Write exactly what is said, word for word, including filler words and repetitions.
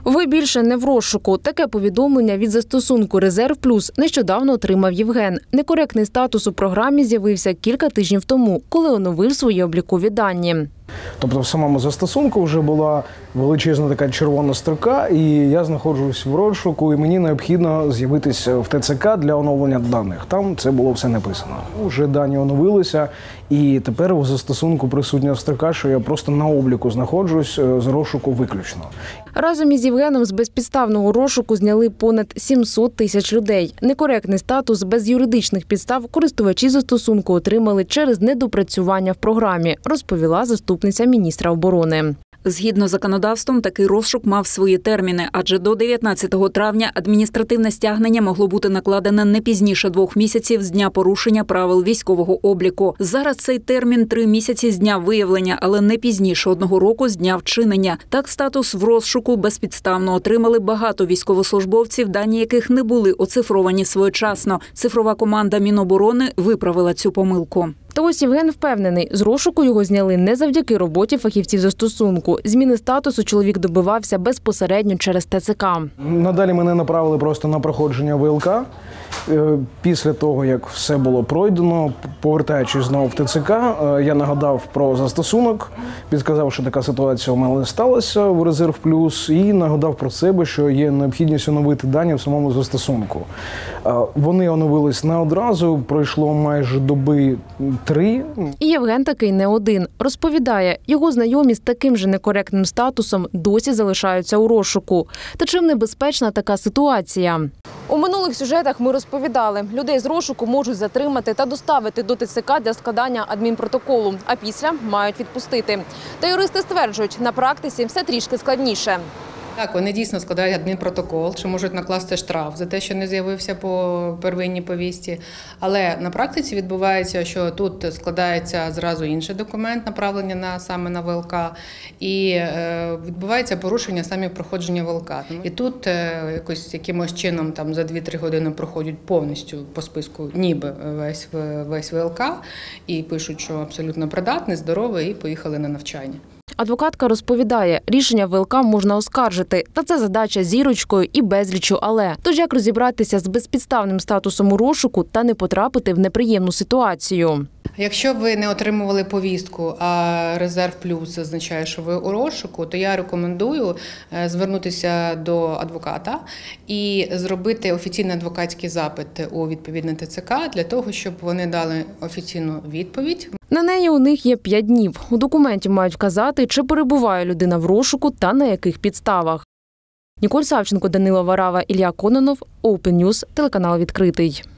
Ви більше не в розшуку. Таке повідомлення від застосунку «Резерв Плюс» нещодавно отримав Євген. Некоректний статус у програмі з'явився кілька тижнів тому, коли оновив свої облікові дані. Тобто в самому застосунку вже була величезна така червона строка, і я знаходжусь в розшуку, і мені необхідно з'явитися в Те Це Ка для оновлення даних. Там це було все написано. Уже дані оновилися, і тепер у застосунку присутня строка, що я просто на обліку знаходжусь, з розшуку виключно. Разом із Євгеном з безпідставного розшуку зняли понад сімсот тисяч людей. Некоректний статус без юридичних підстав користувачі застосунку отримали через недопрацювання в програмі, розповіла заступниця міністра оборони. Згідно з законодавством, такий розшук мав свої терміни, адже до дев'ятнадцятого травня адміністративне стягнення могло бути накладене не пізніше двох місяців з дня порушення правил військового обліку. Зараз цей термін – три місяці з дня виявлення, але не пізніше одного року з дня вчинення. Так статус в розшуку безпідставно отримали багато військовослужбовців, дані яких не були оцифровані своєчасно. Цифрова команда Міноборони виправила цю помилку. Та ось Євген впевнений, з розшуку його зняли не завдяки роботі фахівців застосунку. Зміни статусу чоловік добивався безпосередньо через Те Це Ка. Надалі мене направили просто на проходження Ве Ел Ка. Після того, як все було пройдено, повертаючись знову в Те Це Ка, я нагадав про застосунок, підказав, що така ситуація у мене сталася в Резерв Плюс, і нагадав про себе, що є необхідність оновити дані в самому застосунку. Вони оновились не одразу, пройшло майже доби три. І Євген такий не один. Розповідає, його знайомі з таким же некоректним статусом досі залишаються у розшуку. Та чим небезпечна така ситуація? У минулих сюжетах ми розповідали, людей з розшуку можуть затримати та доставити до Те Це Ка для складання адмінпротоколу, а після мають відпустити. Та юристи стверджують, на практиці все трішки складніше. Так, вони дійсно складають адмінпротокол, чи можуть накласти штраф за те, що не з'явився по первинній повістці. Але на практиці відбувається, що тут складається зразу інший документ, направлення на, саме на Ве Ел Ка, і е, відбувається порушення самі проходження Ве Ел Ка. І тут е, якось якимось чином там, за дві-три години проходять повністю по списку ніби весь, весь Ве Ел Ка, і пишуть, що абсолютно придатний, здоровий, і поїхали на навчання. Адвокатка розповідає, рішення Ве Ел Ка можна оскаржити. Та це задача зірочкою і безліччю «але». Тож як розібратися з безпідставним статусом у розшуку та не потрапити в неприємну ситуацію? Якщо ви не отримували повістку, а Резерв Плюс означає, що ви у розшуку, то я рекомендую звернутися до адвоката і зробити офіційний адвокатський запит у відповідне Те Це Ка для того, щоб вони дали офіційну відповідь. На неї у них є п'ять днів. У документі мають вказати, чи перебуває людина в розшуку та на яких підставах. Ніколь Савченко, Данило Варава, Ілля Кононов, Open News, телеканал «Відкритий».